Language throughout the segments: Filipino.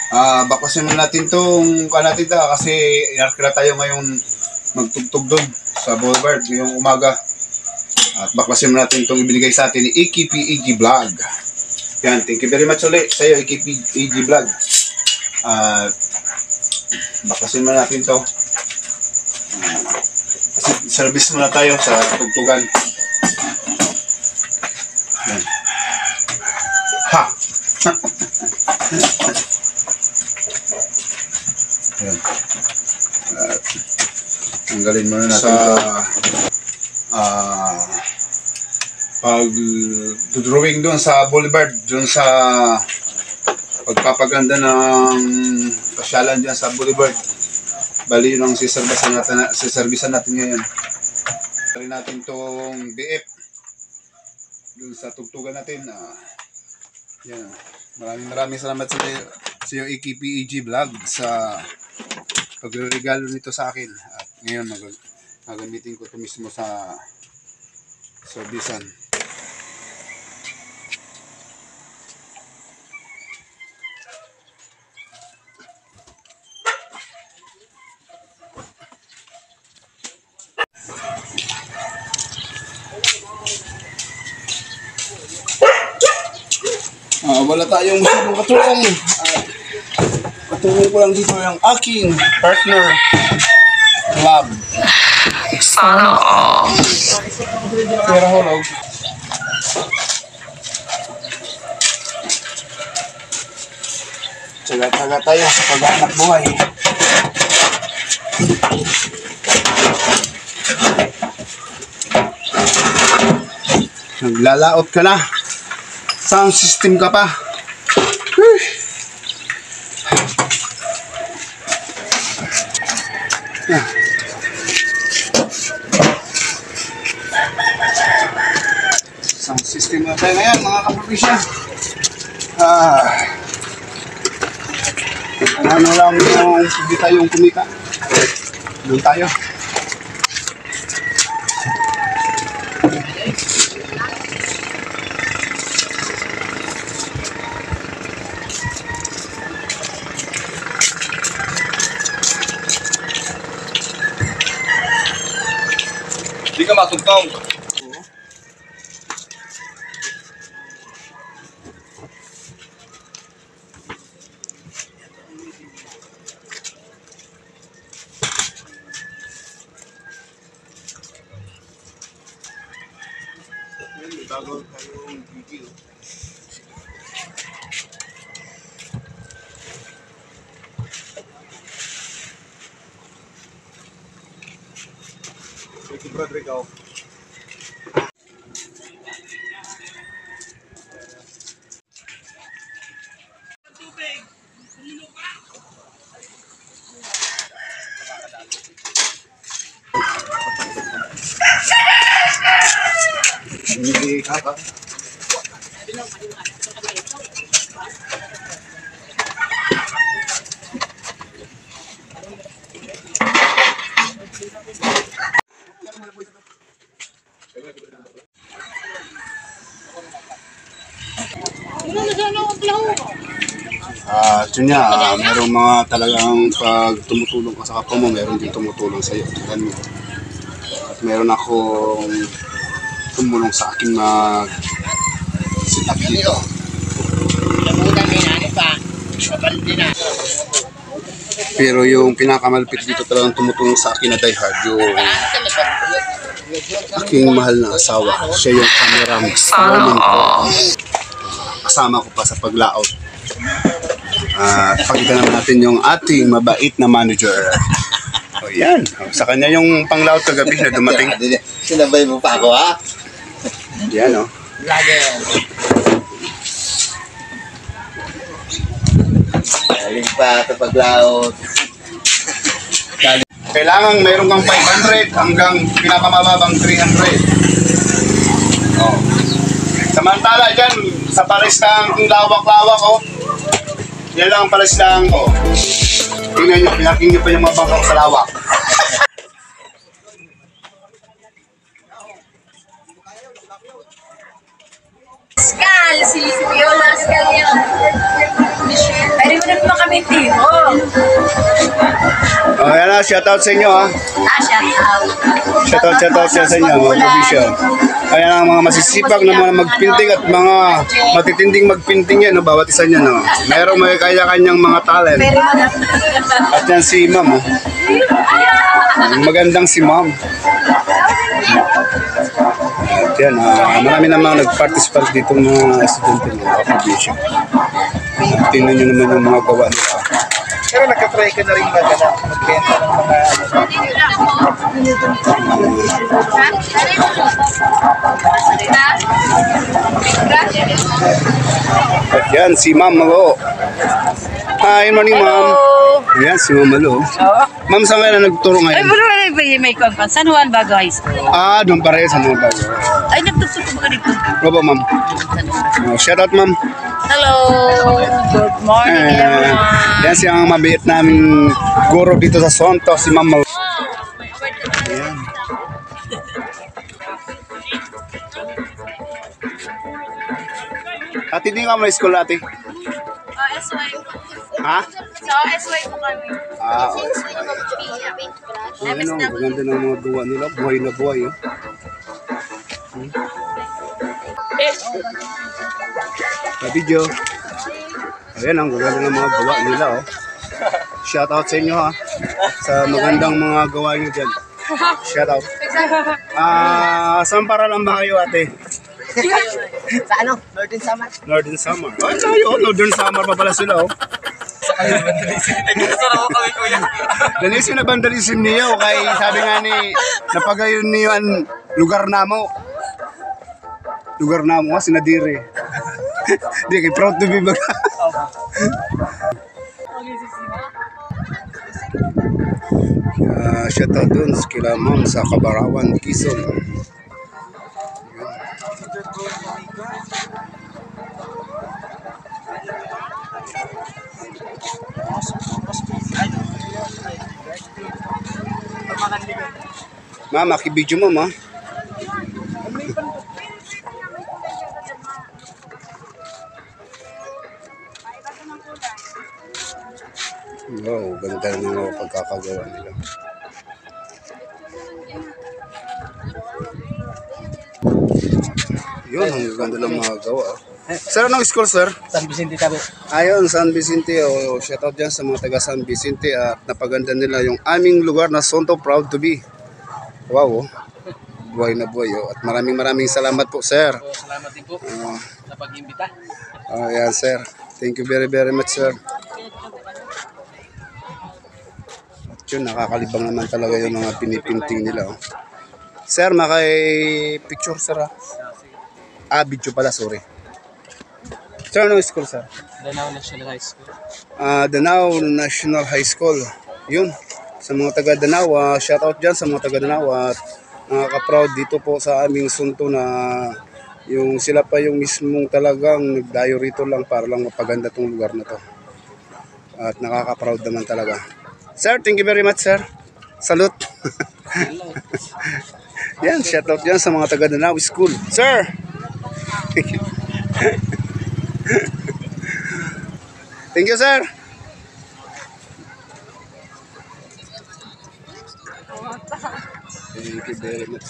Baklasin muna natin itong kanatita kasi inarkila tayo ngayon magtugtog doon sa Boulevard ngayong umaga. At baklasin muna natin itong ibinigay sa atin ni EKPEG Vlog. Yan, thank you very much ulit sa iyo EKPEG Vlog. At baklasin muna natin ito. Service muna tayo sa tugtugan. Yan. Ha! Ayan. Tanggalin muna natin sa pag-drawing doon sa Boulevard, doon sa pagpapaganda ng pasyalan dyan sa Boulevard. Bali yun ang siservisan natin ngayon. Tanggalin natin itong BF doon sa tugtugan natin. Yan. Maraming salamat sa iyo EKPEG Vlog sa pagregalo nito sa akin. At ngayon magamitin ko ito mismo sa servisan. Wala tayong masyadong katulong. Katulong ko lang dito yung aking partner club. Sana all. Pera hulog. Tsaga-tsaga tayo sa paghanap buhay. Naglalaot ka na. Sound system ka pa. Sound system na tayo ngayon mga kapropisya. Ano lang yung hindi tayong kumita. Doon tayo. Hindi ka matugtong. Bago tayong video. Thank you, Rodrigo. Hindi kaka. Yun nga, merong mga talagang pag tumutulong ka sa kapwa mo, meron din tumutulong sa iyo. At meron akong tumulong sa akin mag-sit up dito. Pero yung pinakamalapit dito talagang tumutulong sa akin na diehard, yung aking mahal na asawa. Siya yung cameraman ko. Kasama ko pa sa paglaot. Pakita naman natin yung ating mabait na manager. O yan, sa kanya yung panglaot kagabi na dumating. Sinabay mo pa ako, ha? Yan o. Vlogger. Galing pa sa paglaot. Kailangan mayroon kang 500 hanggang pinakamababang 300. Oh. Samantala dyan, sa pares kang lawak-lawak, oh. Yan lang ang pares lang, oh. Tingnan nyo, pinaking nyo pa yung mga bangkang sa lawak. Skal, si Viola Skal yan. Pwede mo na naman kami shoutout sa inyo ha. Shout out. Shoutout sa inyo mga provision. Ayan ang mga masisipag na mga magpinting at mga matitinding magpinting yan, no? Bawat isa niya, no? May kanya-kanyang mga talent. At yan si ma'am, oh. Magandang si ma'am. At yan, marami namang nag-participate dito mga estudyante ng provision. Tingnan nyo naman yung mga gawa nila. Pero nakatry ka na rin magbenta ng mga At yan, si Ma'am Malo. Hi, morning ma'am. Yan, si Ma'am Malo. Ma'am, saan kayo na nagturo Ay, ngayon? may kwan. San Juan Bago High School. Doon pa rin sa mga bago. Ay, nagtugtog ko ba dito? Opo, ma'am. Shoutout, ma'am. Hello. Good morning, everyone. Yan si ang mabait naming guro dito sa Sonto, si Ma'am Malo. Ayan. Ate, di ka mo na school ate? SY. Ha? So, SY po kami. Okay. Ayan o, maganda ng mga gawa nila. Buhay na buhay, oh. Video. Ayan ang gaganda ng mga gawa nila, oh. Shout out sa inyo ha. Sa magandang mga gawa nyo dyan. Shout out. Saan para lang ba kayo ate? sa ano? Northern Samar. Northern Samar. Ay, tayo. Northern Samar pa pala sila, oh. Dalisin na bandalisin niyo. Kay sabi nga ni, napagayon niyo ang lugar namo. Lugar namo nga, sinadiri. Di, kay proud to be baga. Shout out dun kila ma'am sa Kabarawan, Quezon. Ma'am, makibidyo mo, ma. Wow, ganda ng mga pagkakagawa nila. Yun, ang ganda ng mga gawa. Sir, anong school, sir? San Vicente Tabi. Ayun, San Vicente. Shoutout dyan sa mga taga San Vicente at napaganda nila yung aming lugar na Sonto, proud to be. Wow, buhay na buhay. At maraming salamat po, sir. Salamat din po sa pag-imbita. Ayan, sir. Thank you very much, sir. At yun, nakakalibang naman talaga yung mga pinipinting nila. Oh. Sir, picture, sir, ha? Video pala, sorry. Sir, anong school, sir? Danao National High School. Danao National High School. Yun. Sa mga taga Danao, shoutout dyan sa mga taga Danao at nakaka-proud dito po sa aming Sonto na yung sila pa yung mismong talagang nagdayo rito lang para lang mapaganda tong lugar na to. At nakaka-proud naman talaga. Sir, thank you very much, sir. Salute. Yan, shoutout dyan sa mga taga Danao School. Sir! Thank you, sir. Thank you very much.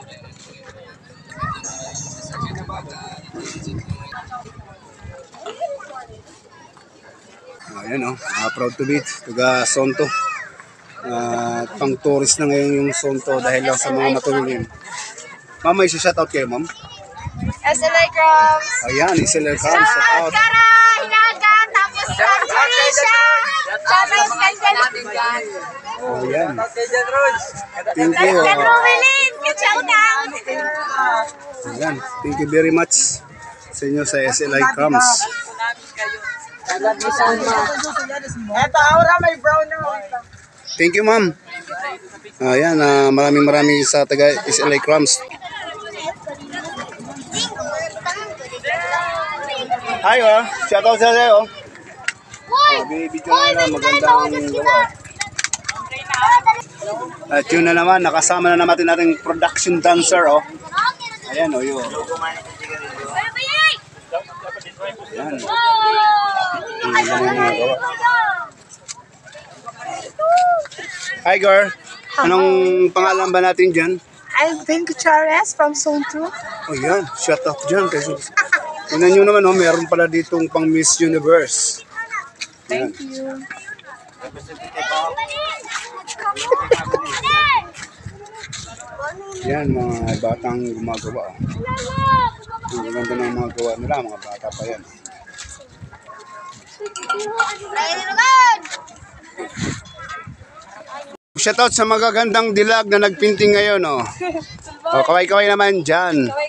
Ayan, oh. Proud to be taga Sonto. Pang tourist na ngayon yung Sonto dahil lang sa mga matulungin. Ma'am, may shoutout kayo, ma'am? SLA Croms. Ayan, SLA Croms. Shoutout. Kara, Hinaga, tapos Felicia. Tapos Ayan. Thank you. Rumelin, shout out. Ayan. Thank you very much sa inyo sa SLI Croms. Eto, aura, may brown na Thank you, ma'am. Ayan, maraming sa taga SLI Croms. Hi, shoutout sa sa'yo. Video na magandang gawa. At yun na naman, nakasama na naman natin production dancer, oh. Ayan, oh, yun. Ayan. Ang galing mga gawa. Hi, girl. Anong pangalan ba natin dyan? I'm Vin Gutierrez from Zone 2. Oh, yan. Shout out dyan. Tingnan nyo naman, oh, meron pala ditong pang Miss Universe. Thank you. Yan, mga batang gumagawa. Oh. Ang ganda ng mga gawa nila, mga bata pa yan. Shout out sa magagandang dilag na nagpinting ngayon, oh. Oh, kaway-kaway naman dyan.